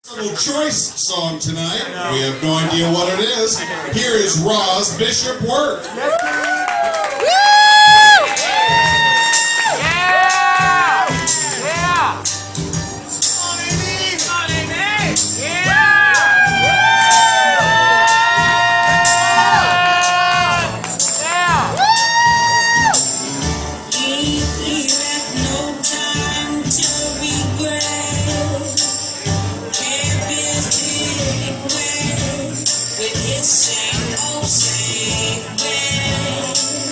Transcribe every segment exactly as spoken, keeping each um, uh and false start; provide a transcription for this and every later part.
Little choice song tonight. We have no idea what it is. Here is Roz Bishop Work. Same old same way.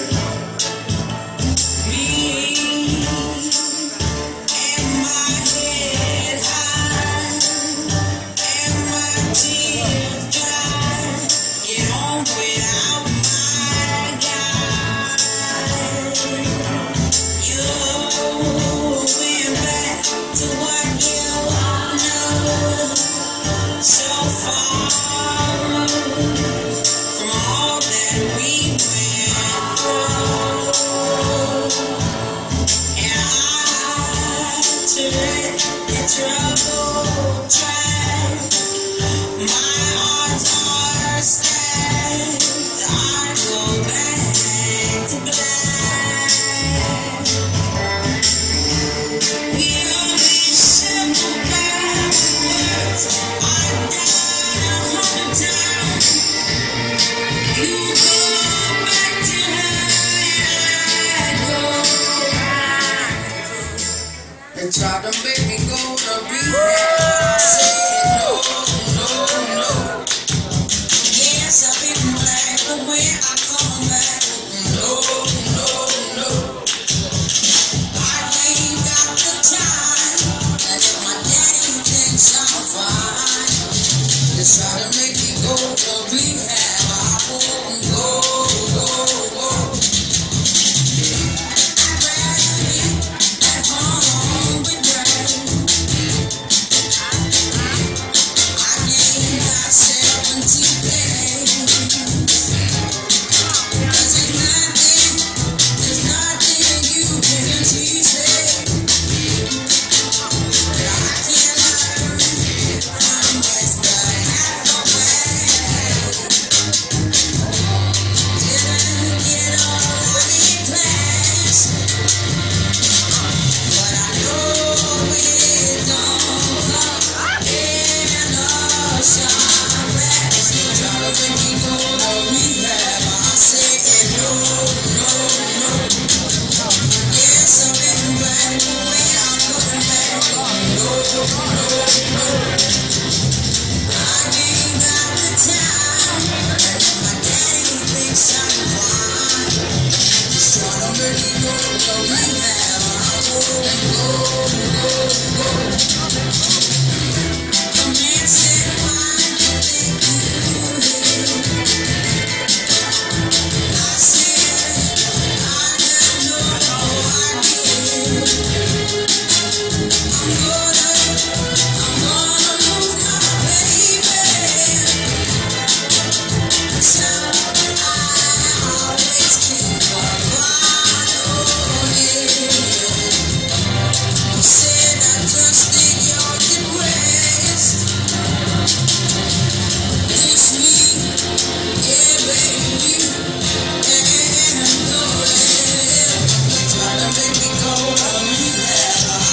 Me and my head high and my tears dry. Get on without my guy. You went back to what you know so far. Trouble track. My arms are stacked. I go back to black. We only simple backwards. I've done a hundred times. You go back to her and I go. They tried to make me go to rehab. I said no, no, no. Yes, I've been black, but when I come back, no, no, no. I ain't got the time, and if my daddy thinks I'm fine, they try to make me go to rehab. I won't go, go, go. I'd rather be at home with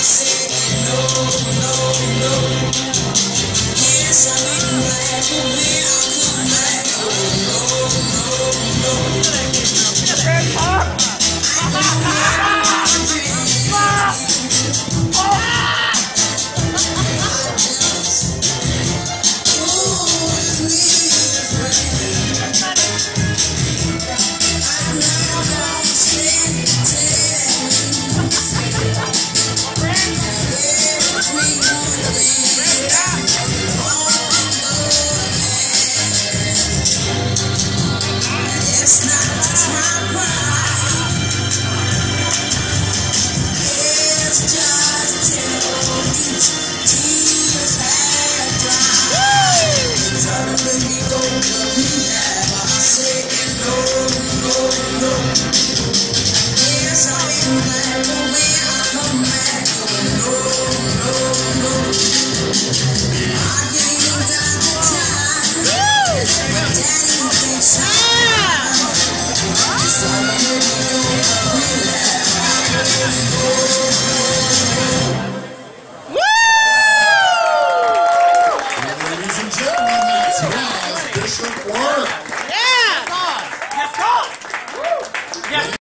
yes, I'm in black.